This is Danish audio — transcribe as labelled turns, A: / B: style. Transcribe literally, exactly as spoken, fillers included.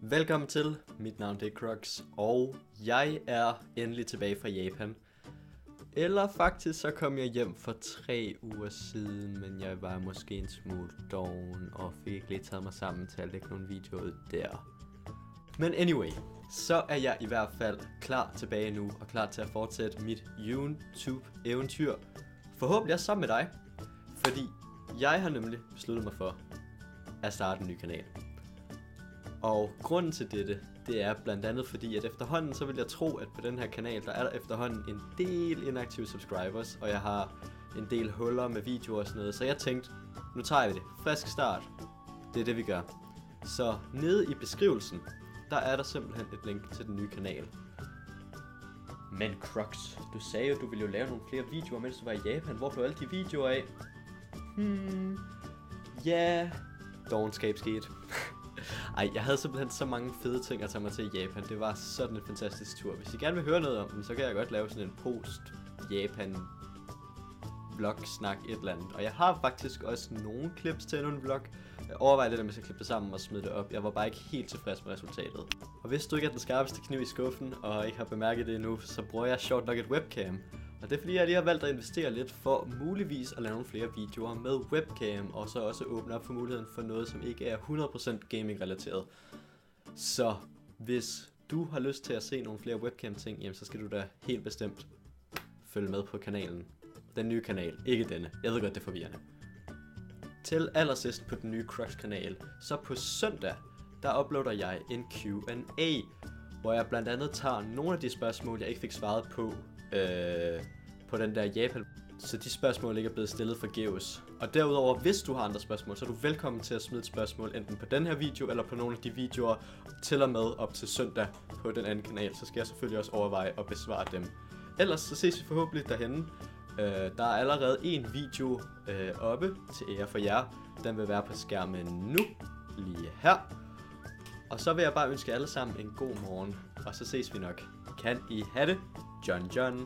A: Velkommen til, mit navn det er Crux, og jeg er endelig tilbage fra Japan. Eller faktisk så kom jeg hjem for tre uger siden, men jeg var måske en smule doven og fik ikke lige taget mig sammen til at lægge nogle videoer ud der. Men anyway, så er jeg i hvert fald klar tilbage nu og klar til at fortsætte mit YouTube-eventyr. Forhåbentlig også sammen med dig, fordi jeg har nemlig besluttet mig for at starte en ny kanal. Og grunden til dette, det er blandt andet fordi, at efterhånden så vil jeg tro, at på den her kanal, der er der efterhånden en del inaktive subscribers, og jeg har en del huller med videoer og sådan noget, så jeg tænkte, nu tager vi det. Frisk start. Det er det vi gør. Så nede i beskrivelsen, der er der simpelthen et link til den nye kanal. Men Crux, du sagde jo, du ville jo lave nogle flere videoer, mens du var i Japan. Hvor blev alle de videoer af? Hmm, ja, yeah. Dovenskab skete. Ej, jeg havde simpelthen så mange fede ting at tage mig til i Japan. Det var sådan en fantastisk tur. Hvis I gerne vil høre noget om den, så kan jeg godt lave sådan en post-Japan vlog snak et eller andet. Og jeg har faktisk også nogle clips til en vlog. Jeg overvejer lidt, om jeg skal klippe det sammen og smide det op. Jeg var bare ikke helt tilfreds med resultatet. Og hvis du ikke er den skarpeste kniv i skuffen, og ikke har bemærket det endnu, så bruger jeg sjovt nok et webcam. Og det er fordi, jeg lige har valgt at investere lidt for muligvis at lave nogle flere videoer med webcam, og så også åbne op for muligheden for noget, som ikke er hundrede procent gaming-relateret. Så hvis du har lyst til at se nogle flere webcam-ting, jamen så skal du da helt bestemt følge med på kanalen. Den nye kanal, ikke denne. Jeg ved godt, det er forvirrende. Til allersidst på den nye Crux-kanal, så på søndag, der uploader jeg en Q and A, hvor jeg blandt andet tager nogle af de spørgsmål, jeg ikke fik svaret på, øh, på den der Japan. Så de spørgsmål ikke er blevet stillet forgæves. Og derudover, hvis du har andre spørgsmål, så er du velkommen til at smide et spørgsmål, enten på den her video, eller på nogle af de videoer, til og med op til søndag på den anden kanal. Så skal jeg selvfølgelig også overveje at besvare dem. Ellers så ses vi forhåbentlig derhenne. Uh, der er allerede en video uh, oppe til ære for jer. Den vil være på skærmen nu, lige her. Og så vil jeg bare ønske alle sammen en god morgen. Og så ses vi nok. Kan I have det? John John.